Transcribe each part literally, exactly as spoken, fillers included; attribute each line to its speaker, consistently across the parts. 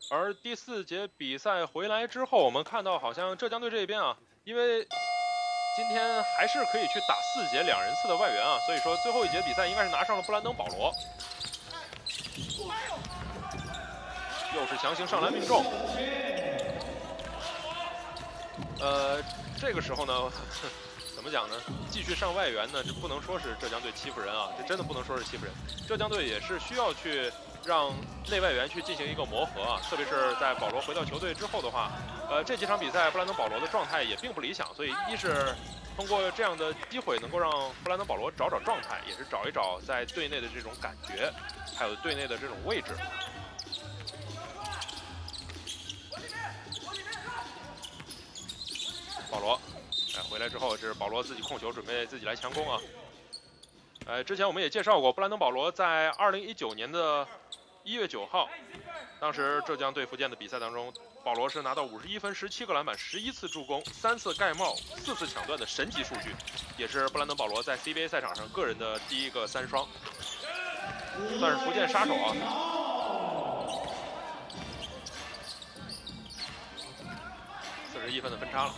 Speaker 1: 而第四节比赛回来之后，我们看到好像浙江队这边啊，因为今天还是可以去打四节两人次的外援啊，所以说最后一节比赛应该是拿上了布兰登·保罗。又是强行上篮命中。呃，这个时候呢，怎么讲呢？继续上外援呢，这不能说是浙江队欺负人啊，这真的不能说是欺负人。浙江队也是需要去让内外援去进行一个磨合啊，特别是在保罗回到球队之后的话，呃，这几场比赛布兰登·保罗的状态也并不理想，所以一是通过这样的机会能够让布兰登·保罗找找状态，也是找一找在队内的这种感觉，还有队内的这种位置。保罗，哎，回来之后是保罗自己控球，准备自己来强攻啊。呃，之前我们也介绍过，布兰登·保罗在二零一九年的一月九号，当时浙江对福建的比赛当中，保罗是拿到五十一分、十七个篮板、十一次助攻、三次盖帽、四次抢断的神级数据，也是布兰登·保罗在 C B A 赛场上个人的第一个三双，算是福建杀手啊。四十一分的分差了。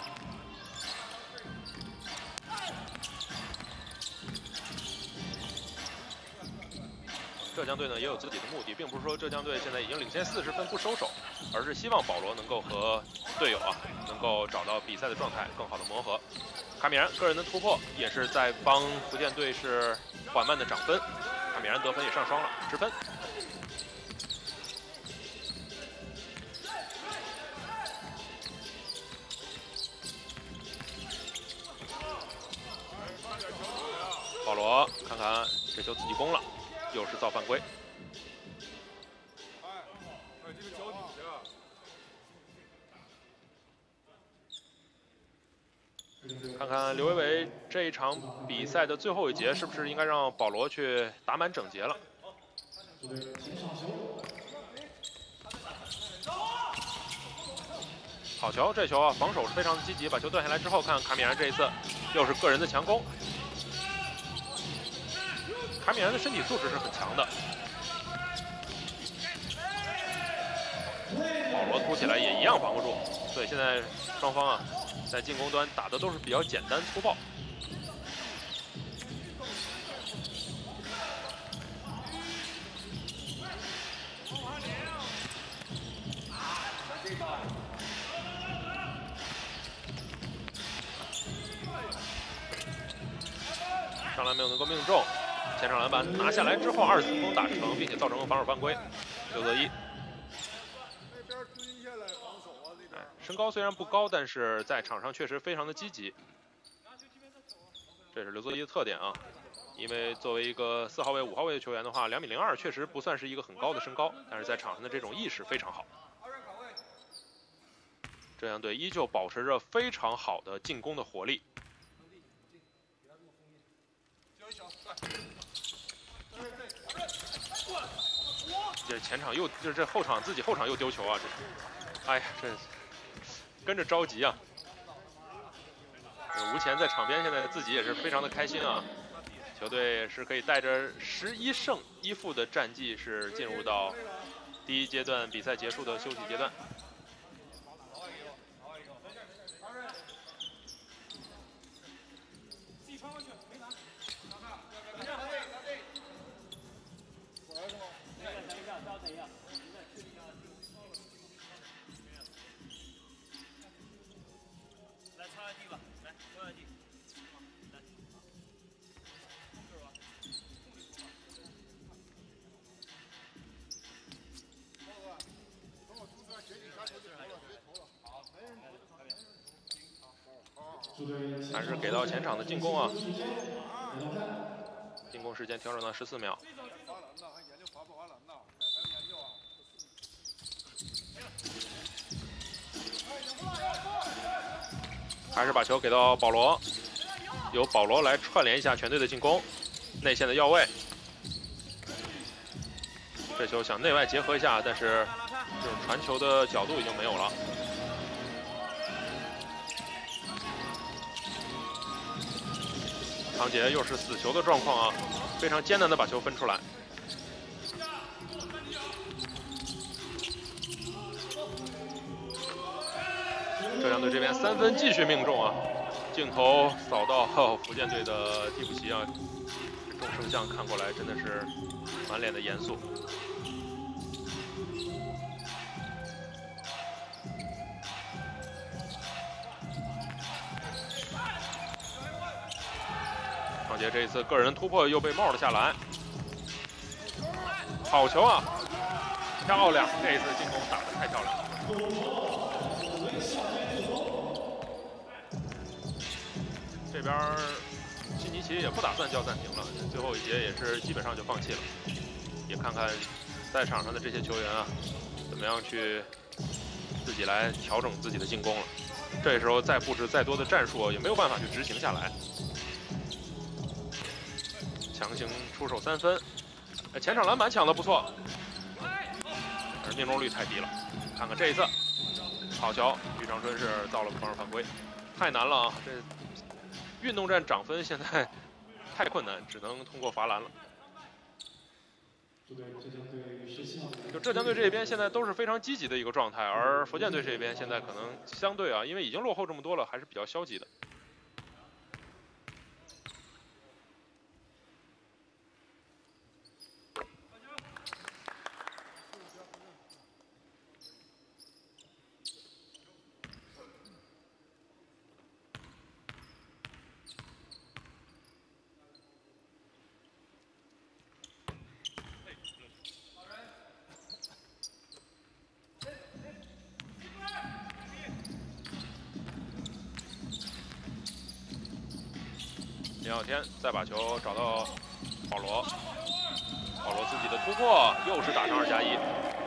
Speaker 1: 浙江队呢也有自己的目的，并不是说浙江队现在已经领先四十分不收手，而是希望保罗能够和队友啊能够找到比赛的状态，更好的磨合。卡米然个人的突破也是在帮福建队是缓慢的涨分，卡米然得分也上双了，十分。保罗看看这球自己攻了。又是造犯规。看看刘伟伟这一场比赛的最后一节，是不是应该让保罗去打满整节了？好球，这球啊，防守是非常的积极，把球断下来之后，看卡米然这一次又是个人的强攻。卡米然的身体素质是很强的。保罗突起来也一样防不住，所以现在双方啊，在进攻端打的都是比较简单粗暴。上篮没有能够命中，前场篮板拿下来之后，二次攻打成，并且造成了防守犯规，六得一。身高虽然不高，但是在场上确实非常的积极，这是刘泽一的特点啊。因为作为一个四号位、五号位的球员的话，两米零二确实不算是一个很高的身高，但是在场上的这种意识非常好。浙江队依旧保持着非常好的进攻的活力。这前场又就是这后场自己后场又丢球啊！这是，哎呀，这跟着着急啊！吴前在场边现在自己也是非常的开心啊。球队是可以带着十一胜一负的战绩是进入到第一阶段比赛结束的休息阶段。还是给到前场的进攻啊，进攻时间调整到十四秒。还是把球给到保罗，由保罗来串联一下全队的进攻，内线的要位。这球想内外结合一下，但是这种传球的角度已经没有了。唐杰又是死球的状况啊，非常艰难的把球分出来。 江队这边三分继续命中啊！镜头扫到福建队的替补席啊，众生相看过来真的是满脸的严肃。创杰这一次个人突破又被帽了下来，好球啊！漂亮，这一次进攻打得太漂亮了。这边辛尼奇也不打算叫暂停了，最后一节也是基本上就放弃了。也看看在场上的这些球员啊，怎么样去自己来调整自己的进攻了。这时候再布置再多的战术，也没有办法去执行下来。强行出手三分，前场篮板抢得不错，而命中率太低了。看看这一次，好球！吕长春是造了个防守犯规，太难了啊！这运动战涨分现在太困难，只能通过罚篮了。就浙江队这边现在都是非常积极的一个状态，而福建队这边现在可能相对啊，因为已经落后这么多了，还是比较消极的。林耀天再把球找到保罗，保罗自己的突破又是打上二加一。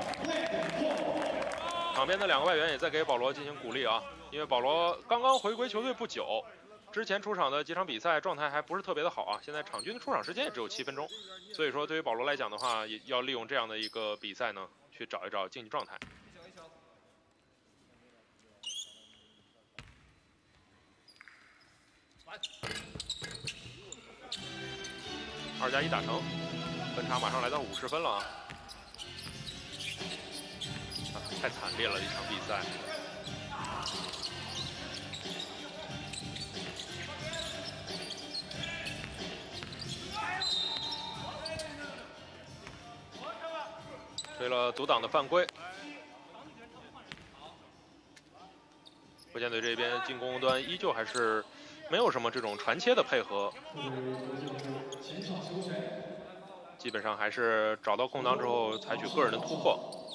Speaker 1: 场边的两个外援也在给保罗进行鼓励啊，因为保罗刚刚回归球队不久，之前出场的几场比赛状态还不是特别的好啊，现在场均的出场时间也只有七分钟，所以说对于保罗来讲的话，也要利用这样的一个比赛呢，去找一找竞技状态。二加一打成，分差马上来到五十分了啊！啊，太惨烈了一场比赛。吹了阻挡的犯规。福建队这边进攻端依旧还是没有什么这种传切的配合，基本上还是找到空档之后采取个人的突破。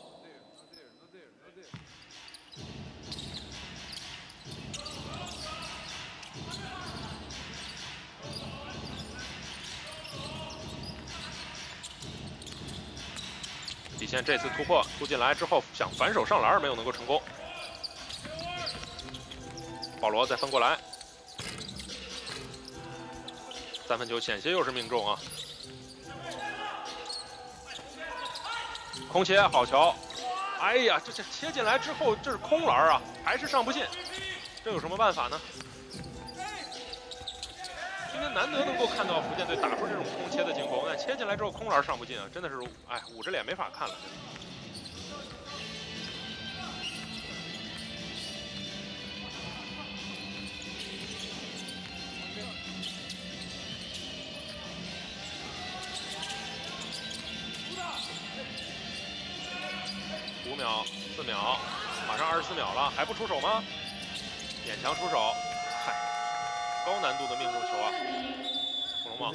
Speaker 1: 底线这次突破突进来之后，想反手上篮没有能够成功。保罗再分过来，三分球险些又是命中啊！空切好球，哎呀，这这切进来之后这是空篮啊，还是上不进，这有什么办法呢？今天难得能够看到福建队打出这种空切的进攻，但切进来之后空篮上不进啊，真的是哎捂着脸没法看了。五秒，四秒，马上二十四秒了，还不出手吗？勉强出手，嗨，高难度的命中球啊！恐龙帽，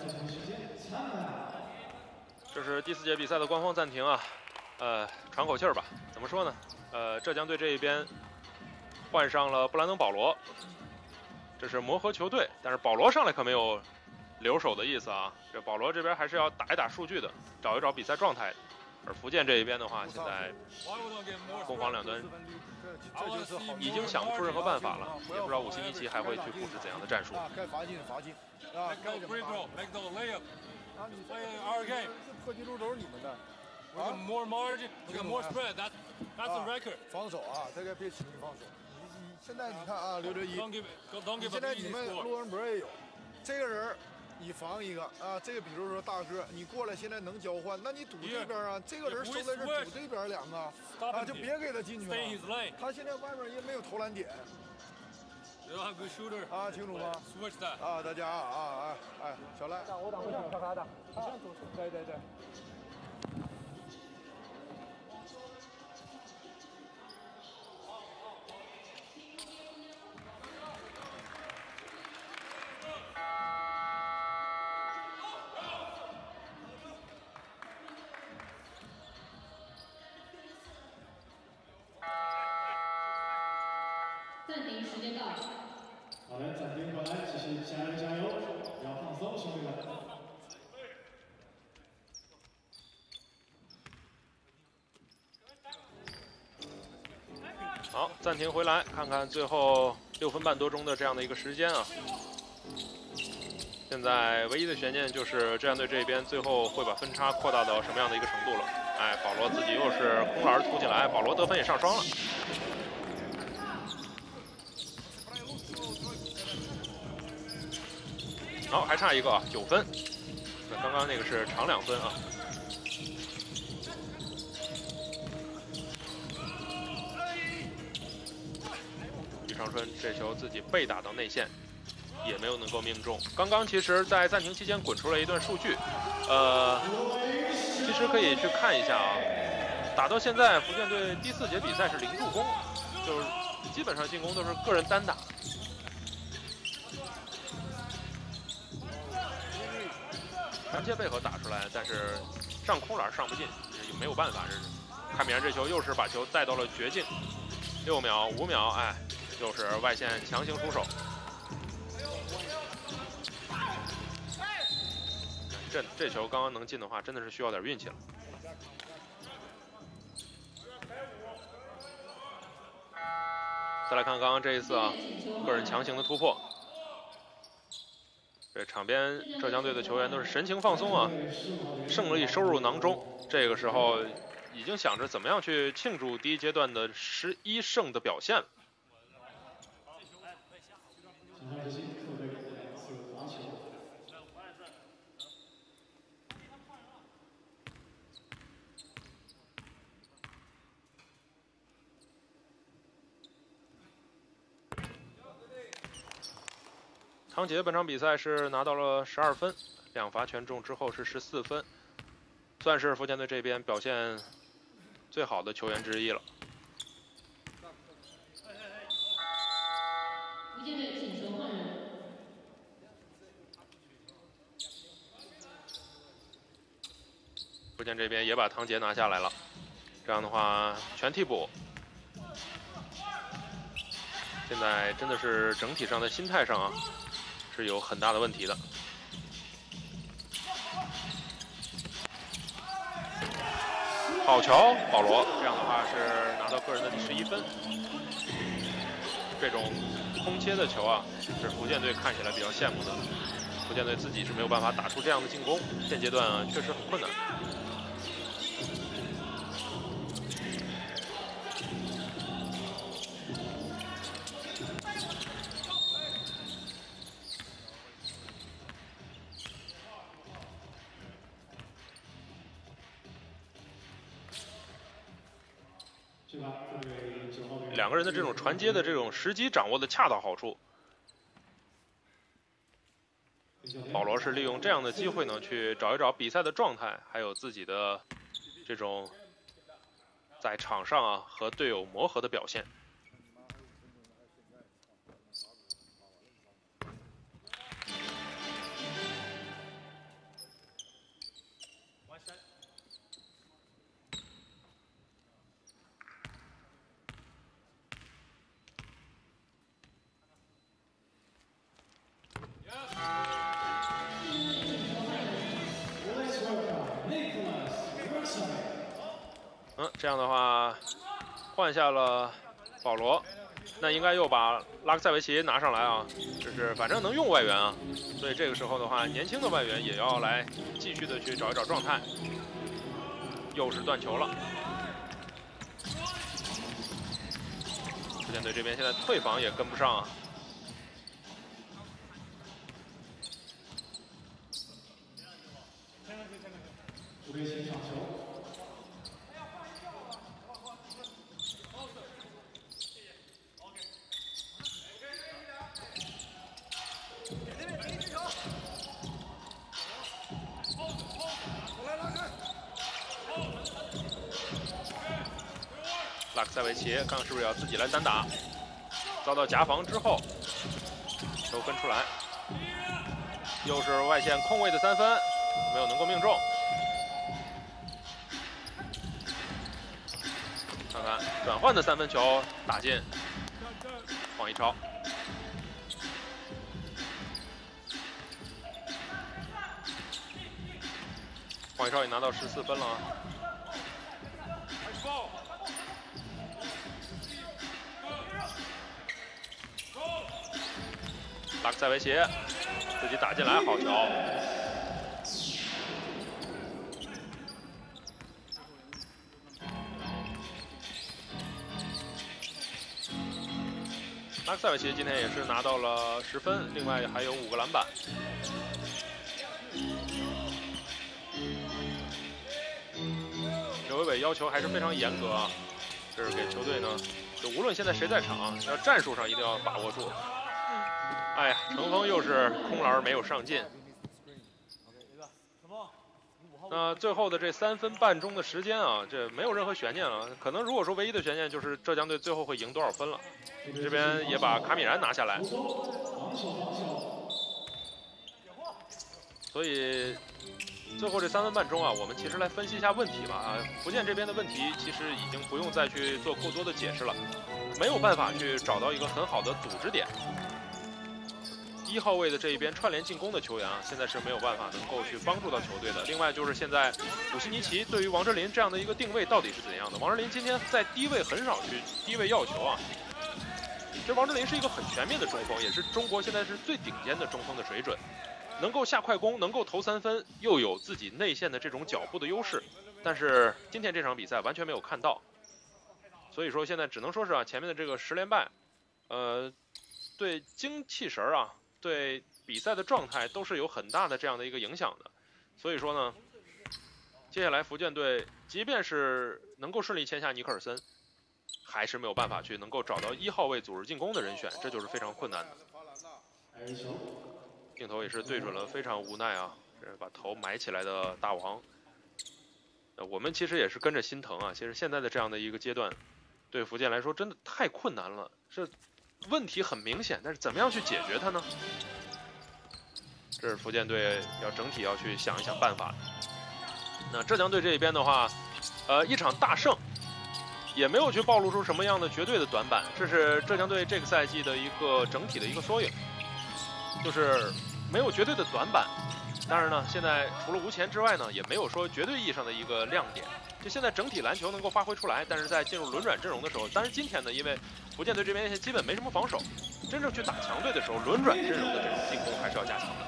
Speaker 1: 这是第四节比赛的官方暂停啊，呃，喘口气儿吧。怎么说呢？呃，浙江队这一边换上了布兰登·保罗，这是磨合球队，但是保罗上来可没有留手的意思啊。这保罗这边还是要打一打数据的，找一找比赛状态的。而福建这一边的话，现在攻防两端已经想不出任何办法了，也不知道武辛尼奇还会去布置怎样的战术。
Speaker 2: 该罚进罚进啊！该怎么罚？啊，你这 our game 破纪录都是你们的。啊
Speaker 3: more margin, we got more spread. That that's a record.
Speaker 2: 防守啊，这个别轻易放手。你你现在你看啊，刘哲一，
Speaker 3: Don't give it, don't give
Speaker 2: 现在你们陆文博也有，这个人以防一个啊，这个比如说大个，你过来现在能交换，那你堵这边啊，这个人收在这堵这边两个，啊，就别给他进去了。他现在外面也没有投篮点。啊，清楚吗？啊，大家啊啊哎哎，小赖，我挡不上，他他挡，对对对。
Speaker 4: 暂停时间到。
Speaker 5: 好的，暂停回来，继续加油加油，不要放松，兄弟们。
Speaker 1: 好，暂停回来，看看最后六分半多钟的这样的一个时间啊。现在唯一的悬念就是浙江队这边最后会把分差扩大到什么样的一个程度了。哎，保罗自己又是空篮突进来，保罗得分也上双了。 好，还差一个啊，九分。那刚刚那个是长两分啊。李长春这球自己被打到内线，也没有能够命中。刚刚其实，在暂停期间滚出了一段数据，呃，其实可以去看一下啊。打到现在，福建队第四节比赛是零助攻，就是基本上进攻都是个人单打。 传切背后打出来，但是上空篮上不进，也没有办法。这是看明这球又是把球带到了绝境，六秒五秒，哎，又是外线强行出手。这这球刚刚能进的话，真的是需要点运气了。再来看刚刚这一次啊，个人强行的突破。 这场边浙江队的球员都是神情放松啊，胜利收入囊中。这个时候已经想着怎么样去庆祝第一阶段的十一胜的表现了。汤杰本场比赛是拿到了十二分，两罚全中之后是十四分，算是福建队这边表现最好的球员之一了。
Speaker 4: 福建队请求换人。
Speaker 1: 福建这边也把汤杰拿下来了，这样的话全替补。 现在真的是整体上的心态上啊，是有很大的问题的。好球，保罗，这样的话是拿到个人的第十一分。这种空切的球啊，是福建队看起来比较羡慕的。福建队自己是没有办法打出这样的进攻，现阶段啊确实很困难。 两个人的这种传接的这种时机掌握的恰到好处。保罗是利用这样的机会呢，去找一找比赛的状态，还有自己的这种在场上啊和队友磨合的表现。嗯，这样的话，换下了保罗，那应该又把拉克塞维奇拿上来啊，就是反正能用外援啊，所以这个时候的话，年轻的外援也要来继续的去找一找状态。又是断球了，福建队这边现在退防也跟不上啊。
Speaker 5: 主队前场球。
Speaker 1: 拉克塞维奇看看是不是要自己来单打，遭到夹防之后，球分出来，又是外线空位的三分，没有能够命中。看看转换的三分球打进，黄一超。黄一超也拿到十四分了啊。 拉克塞维奇自己打进来，好球！拉克塞维奇今天也是拿到了十分，另外还有五个篮板。刘伟伟要求还是非常严格啊，这是给球队呢，就无论现在谁在场，要战术上一定要把握住。 哎呀，程峰又是空篮没有上进。那最后的这三分半钟的时间啊，这没有任何悬念了。可能如果说唯一的悬念就是浙江队最后会赢多少分了。这边也把卡米然拿下来。所以最后这三分半钟啊，我们其实来分析一下问题吧。啊，福建这边的问题其实已经不用再去做过多的解释了，没有办法去找到一个很好的组织点。 一号位的这一边串联进攻的球员啊，现在是没有办法能够去帮助到球队的。另外就是现在鲁西尼奇对于王哲林这样的一个定位到底是怎样的？王哲林今天在低位很少去低位要球啊。这王哲林是一个很全面的中锋，也是中国现在是最顶尖的中锋的水准，能够下快攻，能够投三分，又有自己内线的这种脚步的优势。但是今天这场比赛完全没有看到，所以说现在只能说是啊，前面的这个十连败，呃，对精气神啊。 对比赛的状态都是有很大的这样的一个影响的，所以说呢，接下来福建队即便是能够顺利签下尼克尔森，还是没有办法去能够找到一号位组织进攻的人选，这就是非常困难的。镜头也是对准了非常无奈啊，这是把头埋起来的大王。呃，我们其实也是跟着心疼啊，其实现在的这样的一个阶段，对福建来说真的太困难了，这。 问题很明显，但是怎么样去解决它呢？这是福建队要整体要去想一想办法。那浙江队这边的话，呃，一场大胜，也没有去暴露出什么样的绝对的短板，这是浙江队这个赛季的一个整体的一个缩影，就是没有绝对的短板。当然呢，现在除了吴前之外呢，也没有说绝对意义上的一个亮点。就现在整体篮球能够发挥出来，但是在进入轮转阵容的时候，当然今天呢，因为 福建队这边基本没什么防守，真正去打强队的时候，轮转阵容的这种进攻还是要加强的。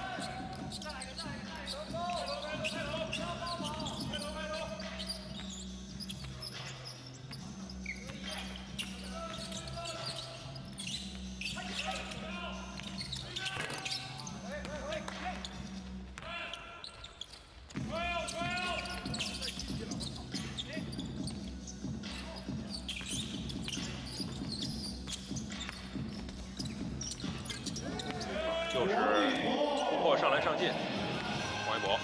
Speaker 1: 又是突破上篮上进，王一博。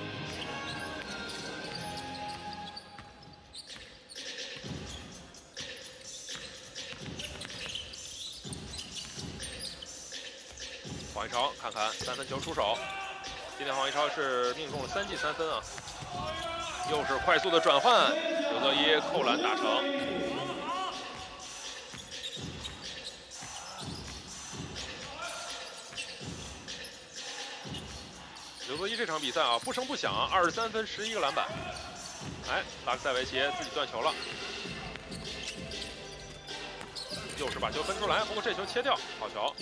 Speaker 1: 黄一超看看三分球出手，今天黄一超是命中了三记三分啊，又是快速的转换，刘泽一扣篮打成。 刘泽一这场比赛啊，不声不响啊，二十三分，十一个篮板。哎，拉克塞维奇自己断球了，又是把球分出来，不过这球切掉，好球。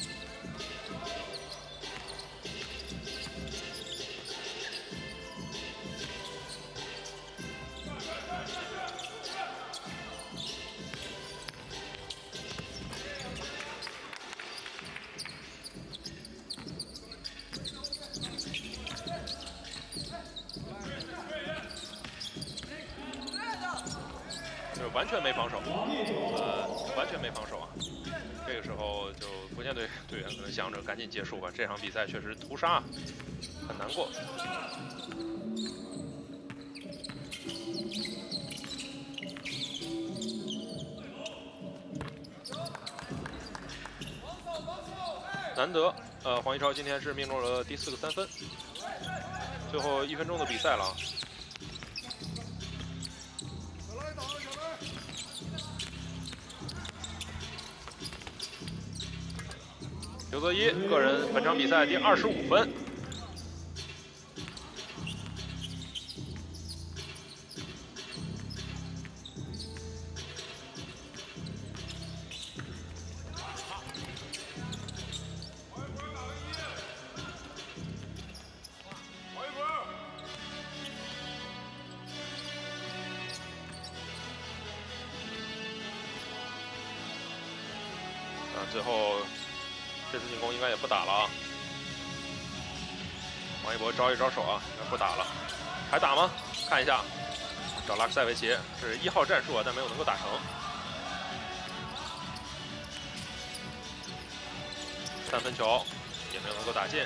Speaker 1: 就是完全没防守，呃，完全没防守啊。这个时候就福建队队员可能想着赶紧结束吧，这场比赛确实屠杀，很难过。难得，呃，黄一超今天是命中了第四个三分。最后一分钟的比赛了啊。刘泽一个人本场比赛第二十五分。啊，最后。这次进攻应该也不打了啊！王一博招一招手啊，应该不打了，还打吗？看一下，找拉克塞维奇是一号战术啊，但没有能够打成。三分球也没有能够打进。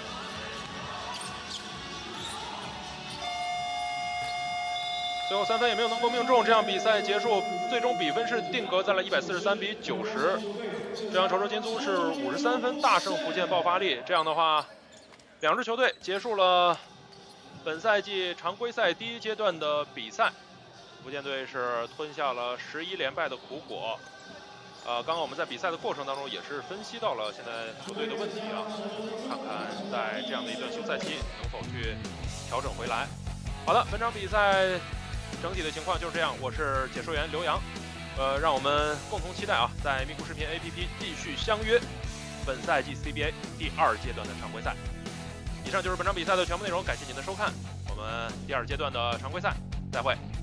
Speaker 1: 最后三分也没有能够命中，这场比赛结束，最终比分是定格在了一百四十三比九十。这场潮州金租是五十三分大胜福建爆发力。这样的话，两支球队结束了本赛季常规赛第一阶段的比赛。福建队是吞下了十一连败的苦果。呃，刚刚我们在比赛的过程当中也是分析到了现在球队的问题啊，看看在这样的一段休赛期能否去调整回来。好的，本场比赛整体的情况就是这样。我是解说员刘洋。呃，让我们共同期待啊，在咪咕视频 A P P 继续相约本赛季 C B A 第二阶段的常规赛。以上就是本场比赛的全部内容，感谢您的收看，我们第二阶段的常规赛再会。